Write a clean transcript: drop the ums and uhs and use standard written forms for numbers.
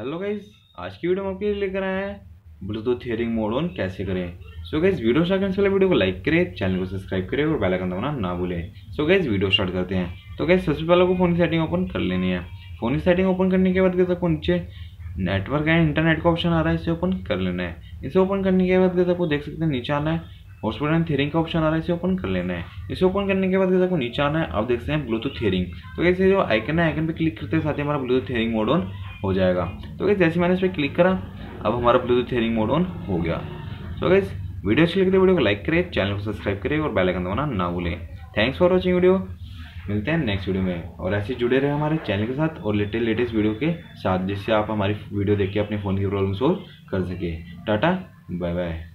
Hello guys, आज की video में आपके लिए लेकर आए हैं ब्लूटूथ हियरिंग मोड ऑन कैसे करें। सो गाइज वीडियो स्टार्ट करने से पहले वीडियो को लाइक करें, चैनल को सब्सक्राइब करें और बेल आइकन दबाना ना भूलें। सो गाइज वीडियो स्टार्ट करते हैं। तो गाइज सबसे पहले आपको फोन की सेटिंग ओपन कर लेनी है। फोन की सेटिंग ओपन करने के बाद गाइज आपको नीचे नेटवर्क एंड इंटरनेट का ऑप्शन आ रहा है, इसे ओपन कर लेना है। इसे ओपन करने के बाद गाइज आपको देख सकते हैं नीचे आना है हॉटस्पॉट एंड हियरिंग का ऑप्शन आ रहा है, इसे ओपन कर लेना है। इसे ओपन करने के बाद गाइस आपको नीचे आना है, आप देख सकते हैं ब्लूटूथ हियरिंग। तो गाइस ये जो आइकन है, आइकन पे क्लिक करते साथ ही हमारा ब्लूटूथ हियरिंग मोड ऑन हो जाएगा। तो गाइस जैसे मैंने इस पर क्लिक करा, अब हमारा ब्लूटूथ हियरिंग मोड ऑन हो गया। तो गाइस वीडियो अच्छी लगी तो वीडियो को लाइक करें, चैनल को सब्सक्राइब करें और बेल आइकन दबाना ना भूलें। Thanks for watching video. मिलते हैं नेक्स्ट वीडियो में और ऐसे जुड़े रहे हमारे चैनल के साथ और लेटेस्ट वीडियो के साथ, जिससे आप हमारी वीडियो देख के अपने फ़ोन की प्रॉब्लम सोल्व कर सके। Tata bye bye.